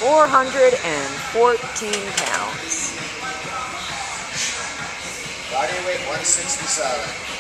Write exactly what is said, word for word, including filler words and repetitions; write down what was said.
four hundred fourteen pounds. Body weight one sixty-seven.